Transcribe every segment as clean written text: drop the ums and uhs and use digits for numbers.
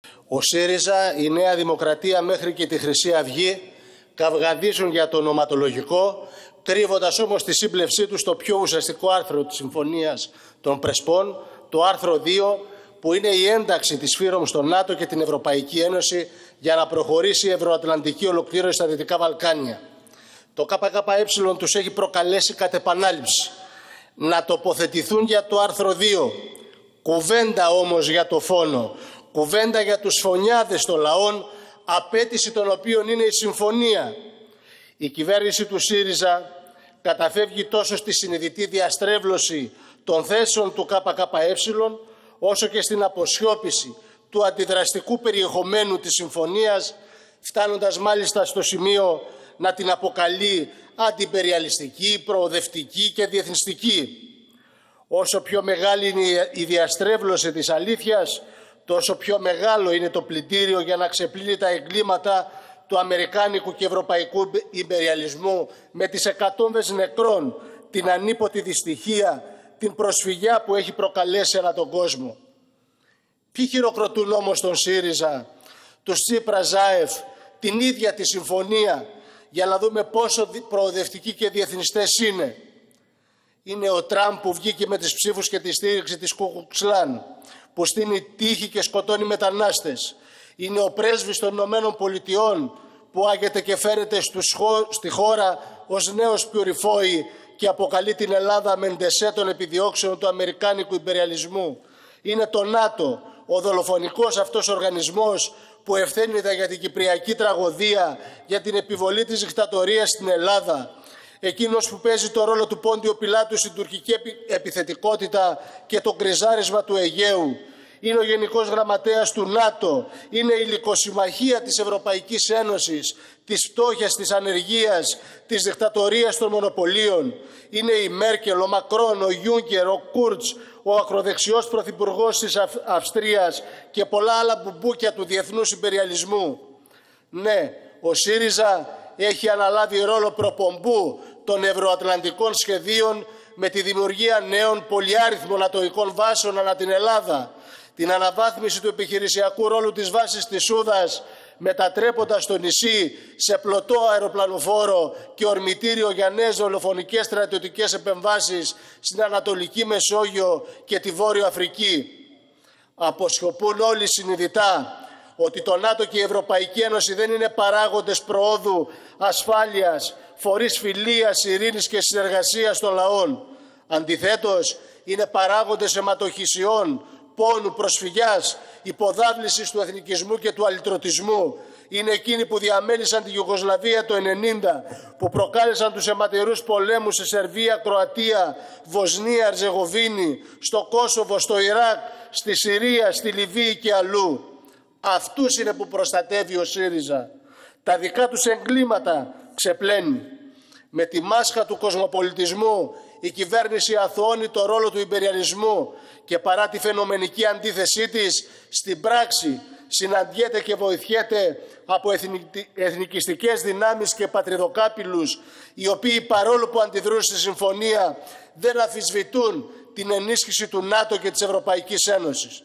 Ο ΣΥΡΙΖΑ, η Νέα Δημοκρατία μέχρι και τη Χρυσή Αυγή καυγαδίζουν για το ονοματολογικό, κρύβοντας όμως τη σύμπλευσή τους στο πιο ουσιαστικό άρθρο της Συμφωνίας των Πρεσπών, το άρθρο 2, που είναι η ένταξη της ΦΥΡΟΜ στο ΝΑΤΟ και την Ευρωπαϊκή Ένωση για να προχωρήσει η ευρωατλαντική ολοκλήρωση στα Δυτικά Βαλκάνια. Το ΚΚΕ τους έχει προκαλέσει κατ' επανάληψη να τοποθετηθούν για το άρθρο 2. Κουβέντα όμως για το φόνο, κουβέντα για τους φωνιάδες των λαών, απέτηση των οποίων είναι η συμφωνία. Η κυβέρνηση του ΣΥΡΙΖΑ καταφεύγει τόσο στη συνειδητή διαστρέβλωση των θέσεων του ΚΚΕ, όσο και στην αποσιώπηση του αντιδραστικού περιεχομένου της συμφωνίας, φτάνοντας μάλιστα στο σημείο να την αποκαλεί αντιπεριαλιστική, προοδευτική και διεθνιστική. Όσο πιο μεγάλη είναι η διαστρέβλωση της αλήθειας, τόσο πιο μεγάλο είναι το πλυντήριο για να ξεπλύνει τα εγκλήματα του αμερικάνικου και ευρωπαϊκού ιμπεριαλισμού με τις εκατόμβες νεκρών, την ανίποτη δυστυχία, την προσφυγιά που έχει προκαλέσει ανά τον κόσμο. Ποιοι χειροκροτούν όμως τον ΣΥΡΙΖΑ, τους Τσίπρα, Ζάεφ, την ίδια τη συμφωνία, για να δούμε πόσο προοδευτικοί και διεθνιστές είναι. Είναι ο Τραμπ που βγήκε με τις ψήφους και τη στήριξη της Κουκουξλάν, που στείνει τύχη και σκοτώνει μετανάστες. Είναι ο πρέσβης των Ηνωμένων Πολιτειών που άγεται και φέρεται στη χώρα ως νέος πιουριφόη και αποκαλεί την Ελλάδα μεντεσέ των επιδιώξεων του αμερικάνικου ιμπεριαλισμού. Είναι το ΝΑΤΟ, ο δολοφονικός αυτός οργανισμός που ευθύνεται για την κυπριακή τραγωδία, για την επιβολή της δικτατορίας στην Ελλάδα. Εκείνος που παίζει το ρόλο του Πόντιο Πιλάτου στην τουρκική επιθετικότητα και το γκριζάρισμα του Αιγαίου. Είναι ο Γενικός Γραμματέας του ΝΑΤΟ, είναι η λυκοσυμμαχία της Ευρωπαϊκής Ένωσης, της φτώχειας, της ανεργίας, της δικτατορίας των μονοπωλίων. Είναι η Μέρκελ, ο Μακρόν, ο Γιούγκερ, ο Κούρτς, ο ακροδεξιός πρωθυπουργός της Αυστρίας και πολλά άλλα μπουμπούκια του διεθνούς ιμπεριαλισμού. Ναι, ο ΣΥΡΙΖΑ έχει αναλάβει ρόλο προπομπού των ευρωατλαντικών σχεδίων με τη δημιουργία νέων πολυάριθμων ατοικών βάσεων ανά την Ελλάδα, την αναβάθμιση του επιχειρησιακού ρόλου της βάσης της Σούδας, μετατρέποντας το νησί σε πλωτό αεροπλανοφόρο και ορμητήριο για νέες δολοφονικές στρατιωτικές επεμβάσεις στην Ανατολική Μεσόγειο και τη Βόρειο Αφρική. Αποσιωπούν όλοι συνειδητά ότι το ΝΑΤΟ και η Ευρωπαϊκή Ένωση δεν είναι παράγοντες προόδου, ασφάλειας, φορείς φιλίας, ειρήνης και συνεργασίας των λαών. Αντιθέτως, είναι παράγοντες αιματοχυσιών, πόνου, προσφυγιάς, υποδάβλησης του εθνικισμού και του αλυτρωτισμού. Είναι εκείνοι που διαμέλυσαν τη Ιουγκοσλαβία το 1990, που προκάλεσαν τους αιματηρούς πολέμους σε Σερβία, Κροατία, Βοσνία, Ερζεγοβίνη, στο Κόσοβο, στο Ιράκ, στη Συρία, στη Λιβύη και αλλού. Αυτούς είναι που προστατεύει ο ΣΥΡΙΖΑ. Τα δικά τους εγκλήματα ξεπλένει. Με τη μάσχα του κοσμοπολιτισμού η κυβέρνηση αθωώνει το ρόλο του ιμπεριαλισμού και παρά τη φαινομενική αντίθεσή της, στην πράξη συναντιέται και βοηθιέται από εθνικιστικές δυνάμεις και πατριδοκάπηλους, οι οποίοι παρόλο που αντιδρούν στη συμφωνία δεν αμφισβητούν την ενίσχυση του ΝΑΤΟ και της Ευρωπαϊκής Ένωσης.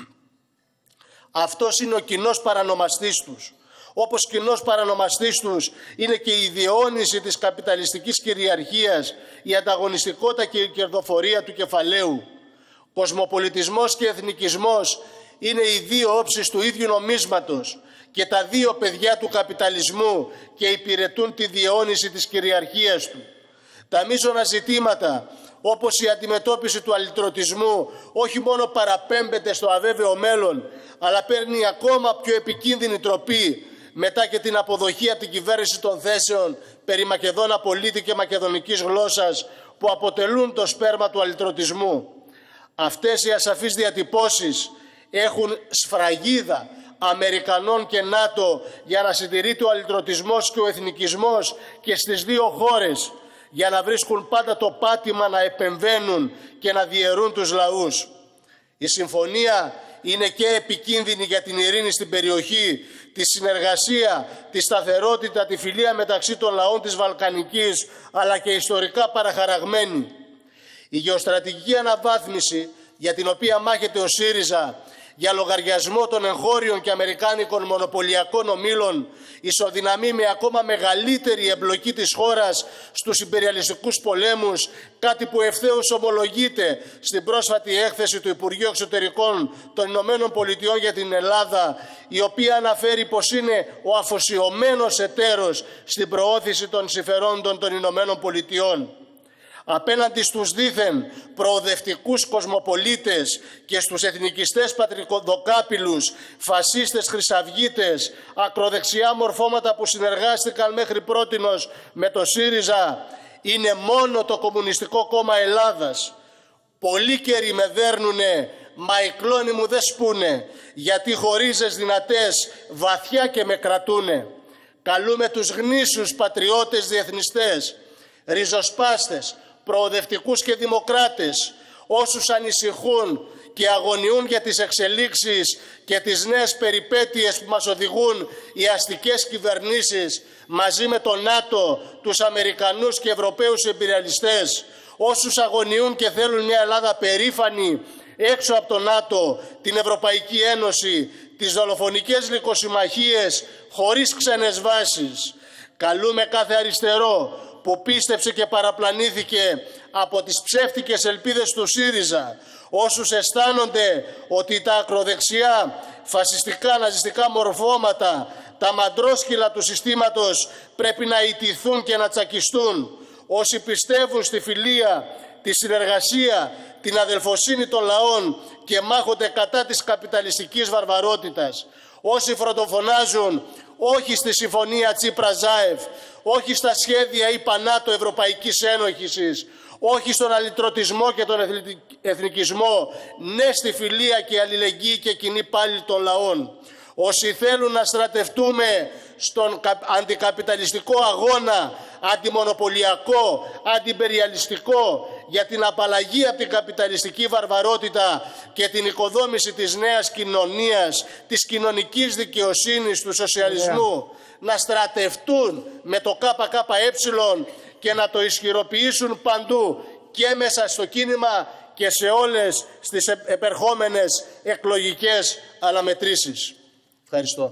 Αυτός είναι ο κοινός παρανομαστής τους. Όπως κοινός παρανομαστής τους είναι και η διαιώνιση της καπιταλιστικής κυριαρχίας, η ανταγωνιστικότητα και η κερδοφορία του κεφαλαίου. Κοσμοπολιτισμός και εθνικισμός είναι οι δύο όψεις του ίδιου νομίσματος και τα δύο παιδιά του καπιταλισμού και υπηρετούν τη διαιώνιση της κυριαρχίας του. Τα μείζωνα ζητήματα, όπως η αντιμετώπιση του αλυτρωτισμού, όχι μόνο παραπέμπεται στο αβέβαιο μέλλον, αλλά παίρνει ακόμα πιο επικίνδυνη τροπή μετά και την αποδοχή από την κυβέρνηση των θέσεων περί Μακεδόνα πολίτη και μακεδονικής γλώσσας, που αποτελούν το σπέρμα του αλυτρωτισμού. Αυτές οι ασαφείς διατυπώσεις έχουν σφραγίδα Αμερικανών και ΝΑΤΟ για να συντηρείται ο αλυτρωτισμός και ο εθνικισμός και στις δύο χώρες, για να βρίσκουν πάντα το πάτημα να επεμβαίνουν και να διαιρούν τους λαούς. Η συμφωνία είναι και επικίνδυνη για την ειρήνη στην περιοχή, τη συνεργασία, τη σταθερότητα, τη φιλία μεταξύ των λαών της Βαλκανικής, αλλά και ιστορικά παραχαραγμένη. Η γεωστρατηγική αναβάθμιση για την οποία μάχεται ο ΣΥΡΙΖΑ για λογαριασμό των εγχώριων και αμερικάνικων μονοπωλιακών ομίλων ισοδυναμεί με ακόμα μεγαλύτερη εμπλοκή της χώρας στους ιμπεριαλιστικούς πολέμους, κάτι που ευθέως ομολογείται στην πρόσφατη έκθεση του Υπουργείου Εξωτερικών των Ηνωμένων Πολιτειών για την Ελλάδα, η οποία αναφέρει πως είναι ο αφοσιωμένος εταίρος στην προώθηση των συμφερόντων των Ηνωμένων Πολιτειών. Απέναντι στους δήθεν προοδευτικούς κοσμοπολίτες και στους εθνικιστές πατριδοκάπηλους, φασίστες χρυσαυγίτες, ακροδεξιά μορφώματα που συνεργάστηκαν μέχρι πρότινος με το ΣΥΡΙΖΑ, είναι μόνο το Κομμουνιστικό Κόμμα Ελλάδας. Πολλοί καιροί με δέρνουνε, μα οι κλόνοι μου δεν σπούνε, γιατί χωρίζες δυνατές βαθιά και με κρατούνε. Καλούμε τους γνήσιους πατριώτες διεθνιστές, ριζοσπάστες, προοδευτικούς και δημοκράτες, όσους ανησυχούν και αγωνιούν για τις εξελίξεις και τις νέες περιπέτειες που μας οδηγούν οι αστικές κυβερνήσεις μαζί με το ΝΑΤΟ, τους Αμερικανούς και Ευρωπαίους εμπειριαλιστές, όσους αγωνιούν και θέλουν μια Ελλάδα περήφανη έξω από το ΝΑΤΟ, την Ευρωπαϊκή Ένωση, τις δολοφονικές λυκοσυμμαχίες χωρίς ξένες βάσεις. Καλούμε κάθε αριστερό που πίστεψε και παραπλανήθηκε από τις ψεύτικες ελπίδες του ΣΥΡΙΖΑ, όσους αισθάνονται ότι τα ακροδεξιά φασιστικά ναζιστικά μορφώματα, τα μαντρόσκυλα του συστήματος πρέπει να ιτηθούν και να τσακιστούν, όσοι πιστεύουν στη φιλία, τη συνεργασία, την αδελφοσύνη των λαών και μάχονται κατά της καπιταλιστικής βαρβαρότητας, όσοι φροντοφωνάζουν όχι στη συμφωνία Τσίπρα-Ζάεφ, όχι στα σχέδια ΙΠΑ-ΝΑΤΟ Ευρωπαϊκής Ένωσης, όχι στον αλυτρωτισμό και τον εθνικισμό, ναι στη φιλία και αλληλεγγύη και κοινή πάλη των λαών. Όσοι θέλουν να στρατευτούμε στον αντικαπιταλιστικό αγώνα, αντιμονοπωλιακό, αντιπεριαλιστικό, για την απαλλαγή από την καπιταλιστική βαρβαρότητα και την οικοδόμηση της νέας κοινωνίας, της κοινωνικής δικαιοσύνης, του σοσιαλισμού, να στρατευτούν με το ΚΚΕ και να το ισχυροποιήσουν παντού και μέσα στο κίνημα και σε όλες τις επερχόμενες εκλογικές αναμετρήσεις. Ευχαριστώ.